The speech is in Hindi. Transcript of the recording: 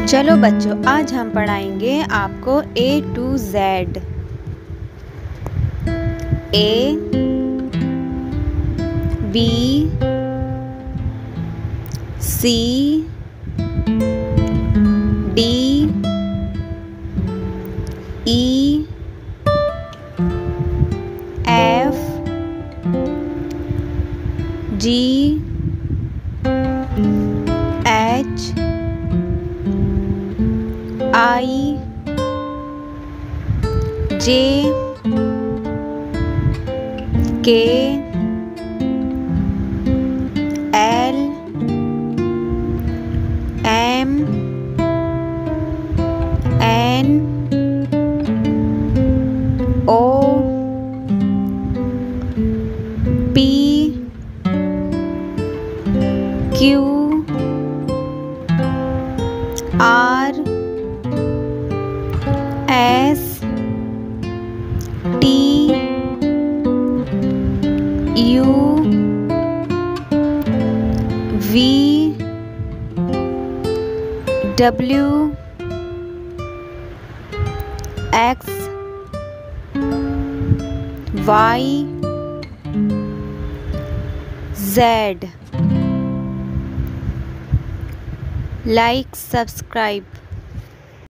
चलो बच्चों, आज हम पढ़ाएंगे आपको A to Z। A B C D E F G H I J K L M N O P Q R S T U V W X Y Z। Like, subscribe।